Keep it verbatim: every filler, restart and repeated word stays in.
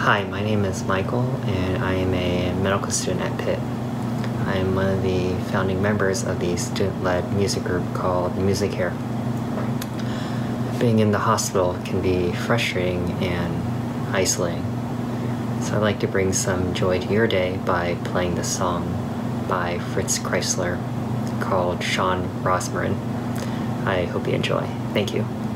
Hi, my name is Michael, and I am a medical student at Pitt. I am one of the founding members of the student-led music group called MusiCare. Being in the hospital can be frustrating and isolating, so I'd like to bring some joy to your day by playing this song by Fritz Kreisler called Schön Rosmarin. I hope you enjoy. Thank you.